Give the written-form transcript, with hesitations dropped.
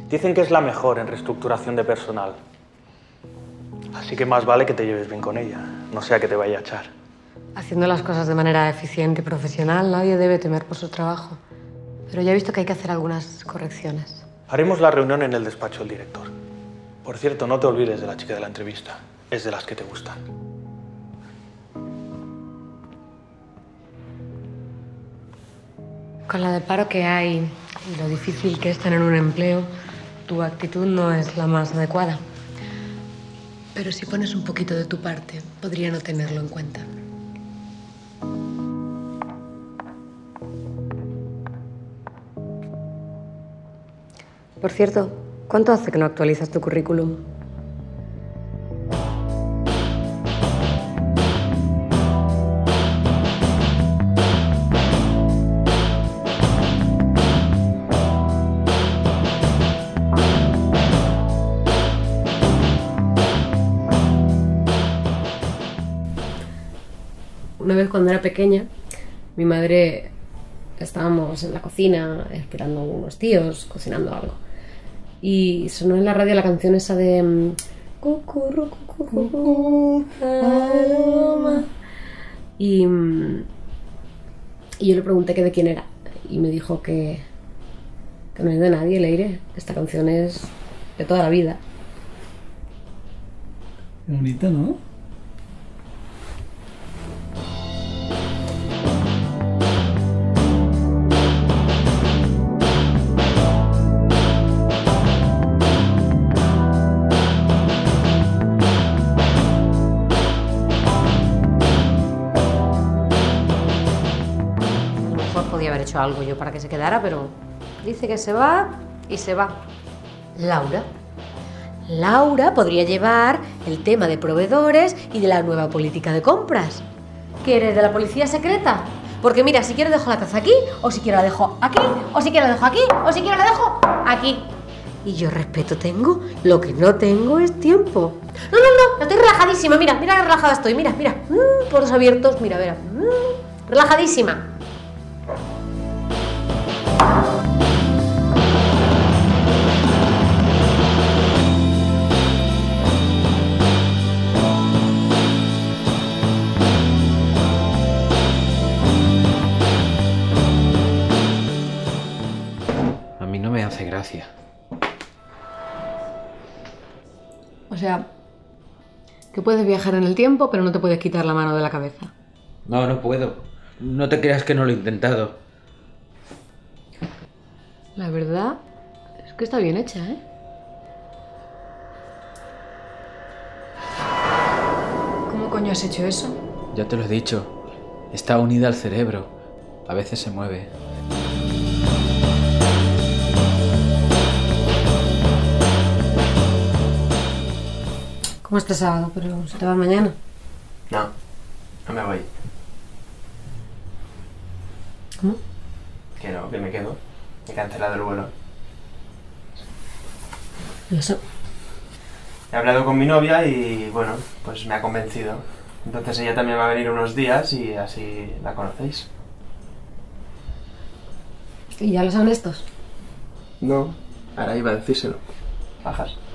Dicen que es la mejor en reestructuración de personal. Así que más vale que te lleves bien con ella, no sea que te vaya a echar. Haciendo las cosas de manera eficiente y profesional, nadie debe temer por su trabajo. Pero ya he visto que hay que hacer algunas correcciones. Haremos la reunión en el despacho del director. Por cierto, no te olvides de la chica de la entrevista. Es de las que te gustan. Con la de paro que hay y lo difícil que es tener un empleo, tu actitud no es la más adecuada. Pero si pones un poquito de tu parte, podría no tenerlo en cuenta. Por cierto, ¿cuánto hace que no actualizas tu currículum? Una vez cuando era pequeña, mi madre estábamos en la cocina esperando a unos tíos cocinando algo. Y sonó en la radio la canción esa de Cucurru, cucurru, paloma. Y yo le pregunté que de quién era. Y me dijo que no es de nadie, Leire. Esta canción es de toda la vida. Qué bonita, ¿no? Podía haber hecho algo yo para que se quedara, pero dice que se va y se va. Laura podría llevar el tema de proveedores y de la nueva política de compras. ¿Qué eres, de la policía secreta? Porque mira, si quiero dejo la taza aquí, o si quiero la dejo aquí, o si quiero la dejo aquí, o si quiero la dejo aquí. Y yo respeto tengo, lo que no tengo es tiempo. No, estoy relajadísima, mira qué relajada estoy, mira, poros abiertos, mira, relajadísima. A mí no me hace gracia. O sea, que puedes viajar en el tiempo, pero no te puedes quitar la mano de la cabeza. No, no puedo. No te creas que no lo he intentado. La verdad es que está bien hecha, ¿eh? ¿Cómo coño has hecho eso? Ya te lo he dicho. Está unida al cerebro. A veces se mueve. ¿Cómo este sábado? ¿Pero se te va mañana? No me voy. ¿Cómo? Que no, que me quedo. He cancelado el vuelo. ¿Y eso? He hablado con mi novia y, bueno, pues me ha convencido. Entonces ella también va a venir unos días y así la conocéis. ¿Y ya lo saben estos? No, ahora iba a decírselo. Bajas.